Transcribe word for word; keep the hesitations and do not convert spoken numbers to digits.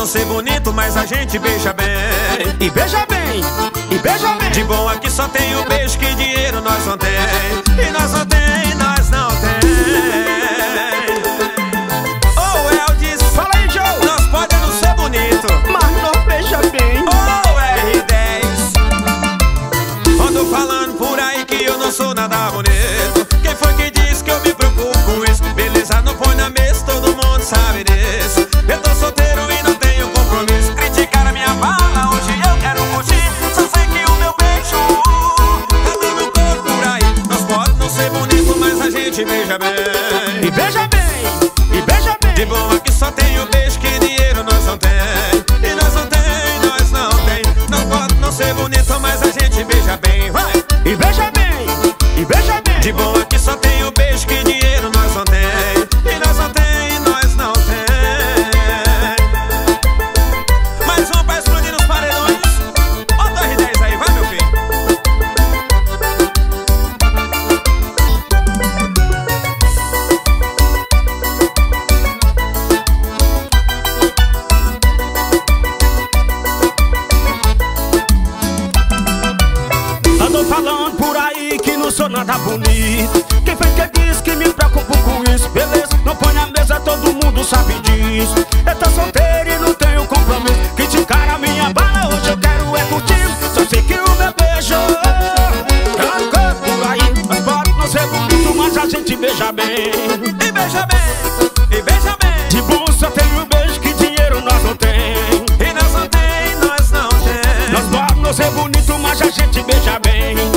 ser bonito, mas a gente beija bem. E beija bem, e beija bem. De bom aqui só tem o beijo, que dinheiro nós não tem. E nós não tem, nós não tem. Oh, Eldis, fala aí, Joe. nós podemos ser bonito, mas nós beija bem. Oh, R dez, ando falando por aí que eu não sou nada bonito. Quem foi que disse que eu me preocupo com isso? Beleza, não põe na mesa, todo mundo sabe disso. Eu tô solteiro e não tenho compromisso. Criticaram a minha bala, hoje eu quero curtir. Só sei que o meu beijo tá dando corpo por aí. Nós pode não ser bonito, mas a gente beija bem. E beija bem, e beija bem. De bom aqui só tem o beijo, que dinheiro nós não tem. E nós não tem, nós não tem. Nós pode não ser bonito, mas a gente beija bem. Vai! E beija bem, e beija bem. De bom aqui só tem o beijo, que dinheiro nós não tem. E nós não tem, nós não tem. Mais um pra explodir nos paredões. Bota o R dez aí, vai, meu filho. Ando falando por aí que não sou nada bonito. Quem foi que disse que me preocupo com isso? Beleza, não põe na mesa, todo mundo sabe disso. Eu tô solteiro e não tenho compromisso. Criticaram a minha bala, hoje eu quero é curtir. Só sei que o meu beijo tá por aí. Mas pode não ser bonito, mas a gente beija bem. E beija bem, e beija bem. De bom só tem o beijo, que dinheiro nós não tem. E nós não tem, nós não tem. Nós pode não ser bonito, mas a gente beija bem.